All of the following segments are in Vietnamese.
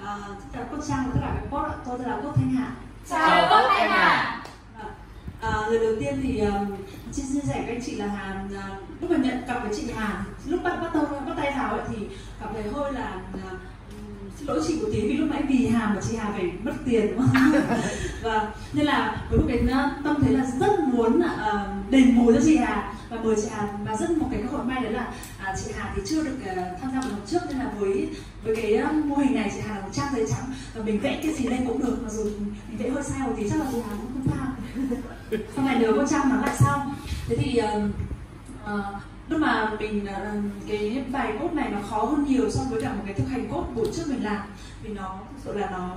Tất cả cô Trang và tất cả các cô, tôi tên là Quốc Thanh Hà. Chào Quốc Thanh Hà. Lời đầu tiên thì xin chia sẻ với anh chị là lúc mà nhận cặp với chị Hà, lúc bắt tay vào ấy, thì cảm thấy hơi là xin lỗi chị một tí vì lúc nãy vì Hà mà chị Hà phải mất tiền, đúng không? Và nên là với một cái tâm thế là rất muốn đền bù cho chị Hà và mời chị Hà, và rất một cái cơ hội may đấy là chị Hà thì chưa được tham gia một lần trước, nên là với cái mô hình này chị Hà là một trang giấy trắng và mình vẽ cái gì lên cũng được, mà dù mình vẽ hơi sai một tí chắc là chị Hà cũng không sao. Sau này nhớ con Trang nói lại sau. Thế thì lúc mà mình cái bài code này nó khó hơn nhiều so với cả một cái thực hành code buổi trước mình làm, vì nó thực sự là nó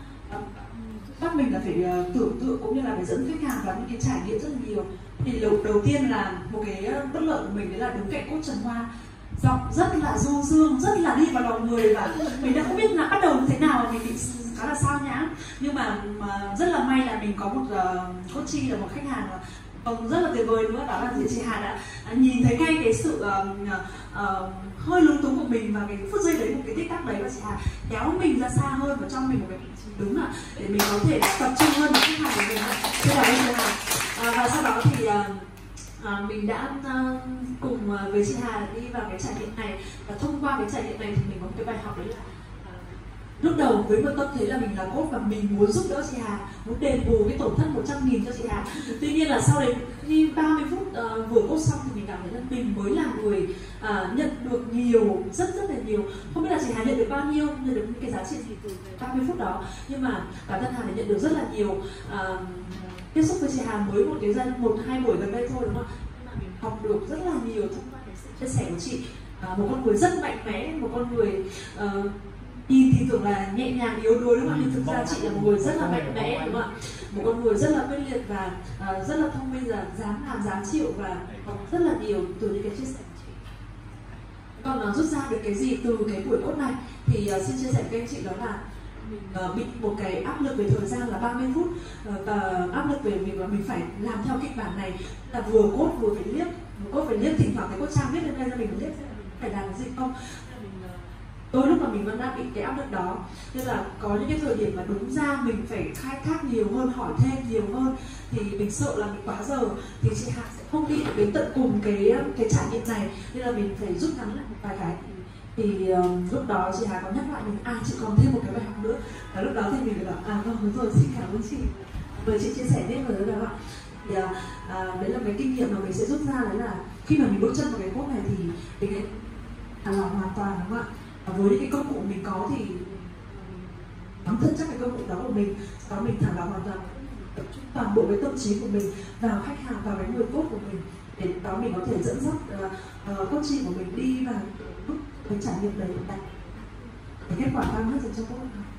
bắt mình là phải tưởng tượng cũng như là phải dẫn khách hàng vào những cái trải nghiệm rất là nhiều. Thì đầu tiên là một cái bất lợi của mình đấy là đứng cạnh code Trần Hoa, giọng rất là du dương, rất là đi vào lòng người, và mình đã không biết là bắt đầu như thế nào, mình bị khá là sao nhãng. Nhưng mà rất là may là mình có một coach là một khách hàng rất là tuyệt vời nữa, đó là chị Hà đã nhìn thấy ngay cái sự hơi lúng túng của mình và cái phút giây đấy, một cái tích tắc đấy, và chị Hà kéo mình ra xa hơn và cho mình một cái vị trí đúng là để mình có thể tập trung hơn vào khách hàng của mình. Thế là chị Hà và sau đó thì mình đã cùng với chị Hà đi vào cái trải nghiệm này, và thông qua cái trải nghiệm này thì mình có một cái bài học đấy là lúc đầu với một tâm thế là mình là coach và mình muốn giúp đỡ chị Hà, muốn đền bù cái tổn thất 100.000 cho chị Hà. Tuy nhiên là sau đấy khi 30 phút vừa coach xong thì mình cảm thấy là mình mới là người nhận được nhiều, rất là nhiều. Không biết là chị Hà nhận được bao nhiêu, nhận được những cái giá trị gì từ 30 phút đó, nhưng mà bản thân Hà đã nhận được rất là nhiều. Tiếp xúc với chị Hà mới một hai buổi gần đây thôi, đúng không ạ? Nhưng mà mình học được rất là nhiều thông qua cái sự chia sẻ của chị. Một con người rất mạnh mẽ, một con người nhìn thì tưởng là nhẹ nhàng yếu đuối, đúng không? Nhưng thực ra chị là một người rất là mạnh mẽ, đúng không ạ? Một con người rất là quyết liệt và rất là thông minh, là dám làm, dám chịu và học rất là nhiều từ những cái chia sẻ của chị. Còn rút ra được cái gì từ cái buổi code này thì xin chia sẻ với anh chị đó là mình bị một cái áp lực về thời gian là 30 phút và áp lực về việc là mình phải làm theo kịch bản này, là vừa code vừa phải liếc, thỉnh thoảng cái code Trang viết lên đây ra mình liếc xem là mình phải làm cái gì không. Đôi lúc mà mình vẫn đang bị cái áp lực đó, nên là có những cái thời điểm mà đúng ra mình phải khai thác nhiều hơn, hỏi thêm nhiều hơn, thì mình sợ là mình quá giờ thì chị Hà sẽ không đi đến tận cùng cái trải nghiệm này, nên là mình phải rút ngắn lại một vài cái. Thì lúc đó chị Hà có nhắc lại mình chị còn thêm một cái bài học nữa, và lúc đó thì mình bảo vâng đúng rồi, xin cảm ơn chị, mời chị chia sẻ tiếp với đó ạ. Thì đấy là cái kinh nghiệm mà mình sẽ rút ra, đấy là khi mà mình bước chân vào cái code này thì mình thả lỏng hoàn toàn, đúng không ạ? Và với những cái công cụ mình có thì nắm thật chắc cái công cụ đó của mình, sau đó mình thả lỏng hoàn toàn, tập trung toàn bộ cái tâm trí của mình vào khách hàng, vào cái người code của mình, để đó mình có thể dẫn dắt coaching của mình đi vào bước cái trải nghiệm đấy, đạt kết quả cao nhất dành cho code.